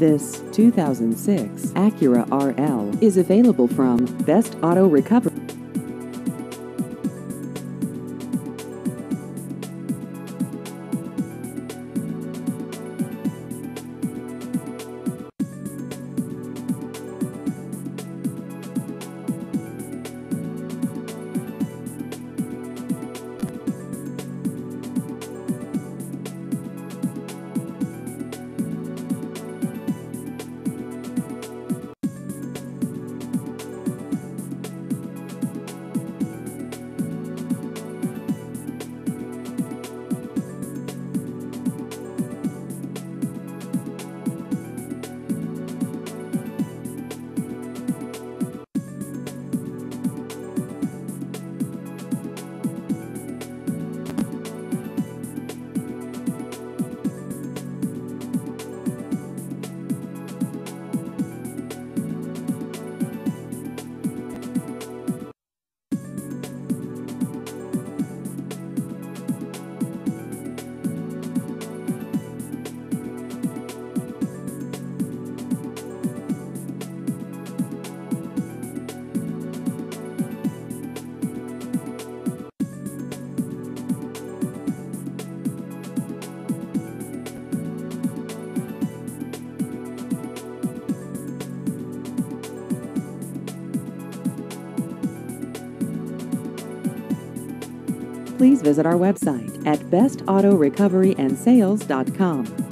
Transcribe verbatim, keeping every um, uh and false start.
This two thousand six Acura R L is available from Best Auto Recovery. Please visit our website at best auto recovery and sales dot com.